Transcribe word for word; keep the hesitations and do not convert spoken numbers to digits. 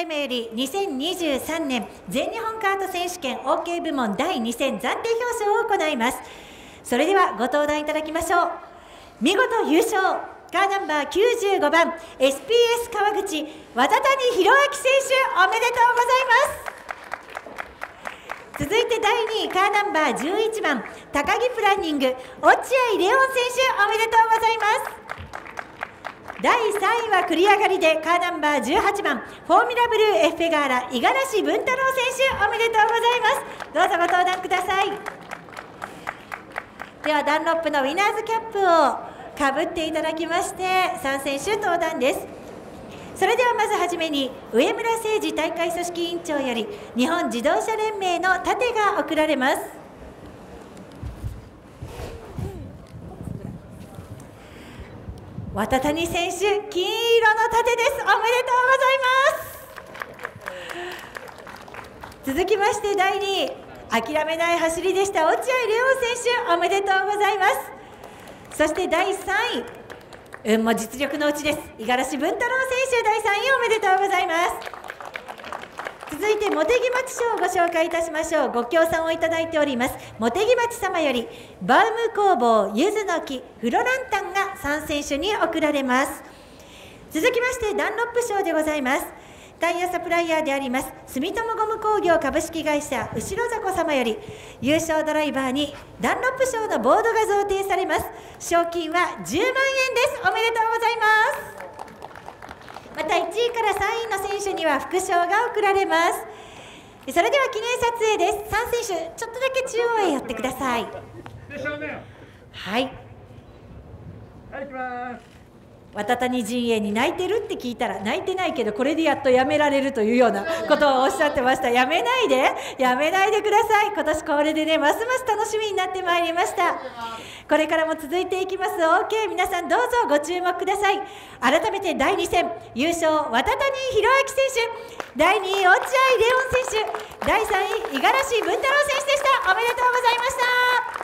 大麻よりにせんにじゅうさんねん全日本カート選手権 オーケー 部門だいに戦暫定表彰を行います。それではご登壇いただきましょう。見事優勝、カーナンバーきゅうじゅうごばん エスピーエス 川口綿谷博明選手、おめでとうございます。続いてだいにいカーナンバーじゅういちばん高木プランニング落合レオン選手、おめでとうございます。だいさんいは繰り上がりでカーナンバーじゅうはちばんフォーミュラブルーエッフェガーラ五十嵐文太郎選手、おめでとうございます。どうぞご登壇ください。ではダンロップのウィナーズキャップをかぶっていただきましてさん選手登壇です。それではまずはじめに上村誠司大会組織委員長より日本自動車連盟の盾が贈られます。綿谷選手、金色の盾です。おめでとうございます。続きましてだいにい諦めない走りでした落合レオン選手、おめでとうございます。そしてだいさんい、運も実力のうちです五十嵐文太郎選手、だいさんいおめでとうございます。続いて茂木町賞をご紹介いたしましょう。ご協賛をいただいております茂木町様よりバウム工房柚子の木フロランタンがさん選手に贈られます。続きましてダンロップ賞でございます。タイヤサプライヤーであります住友ゴム工業株式会社後ろ迫様より優勝ドライバーにダンロップ賞のボードが贈呈されます。賞金はじゅうまんえんです。おめでとうございます。またいちいからさんいの選手には副賞が贈られます。それでは記念撮影です。さん選手ちょっとだけ中央へ寄ってください。はい、 はい、行きます。 綿谷陣営に泣いてるって聞いたら泣いてないけどこれでやっとやめられるというようなことをおっしゃってました。やめないでやめないでください。今年これでねますます楽しみになってまいりました。これからも続いていきます オーケー 皆さんどうぞご注目ください。改めてだいに戦優勝綿谷博明選手、だいにい落合レオン選手、だいさんい五十嵐文太郎選手でした。おめでとうございました。